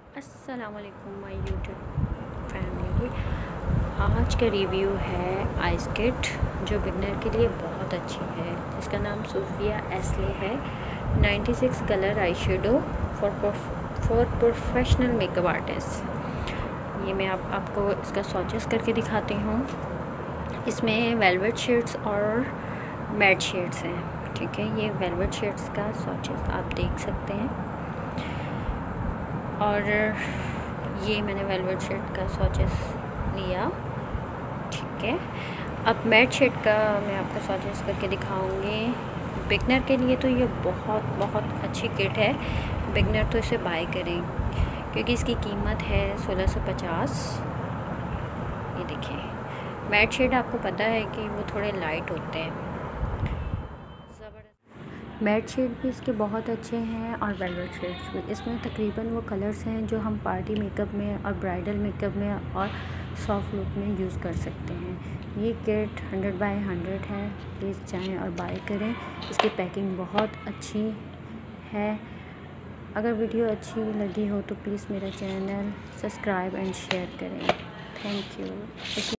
अस्सलाम वालेकुम my YouTube family. आज का रिव्यू है आइस किट जो बिगनर के लिए बहुत अच्छी है, जिसका नाम सूफिया एस्ले है। 96 colour eye shadow for professional makeup artist. ये मैं आपको इसका स्वॉचेस करके दिखाती हूँ। इसमें वेलवेट शेड्स और मैट शेड्स हैं। ठीक है, ये वेलवेट शेड्स का स्वॉचेस आप देख सकते हैं और ये मैंने वेलवेट शेड का स्वॉचेस लिया। ठीक है, अब मैट शेड का मैं आपको स्वॉचेस करके दिखाऊंगी। बिगनर के लिए तो ये बहुत अच्छी किट है। बिगनर तो इसे बाय करें क्योंकि इसकी कीमत है 1650। ये देखिए, मैट शेड आपको पता है कि वो थोड़े लाइट होते हैं। मैट शेड भी इसके बहुत अच्छे हैं और वेलवेट शेड्स भी। इसमें तकरीबन वो कलर्स हैं जो हम पार्टी मेकअप में और ब्राइडल मेकअप में और सॉफ्ट लुक में यूज़ कर सकते हैं। ये किट 100 बाय 100 है। प्लीज़ जाएं और बाय करें। इसकी पैकिंग बहुत अच्छी है। अगर वीडियो अच्छी लगी हो तो प्लीज़ मेरा चैनल सब्सक्राइब एंड शेयर करें। Thank you.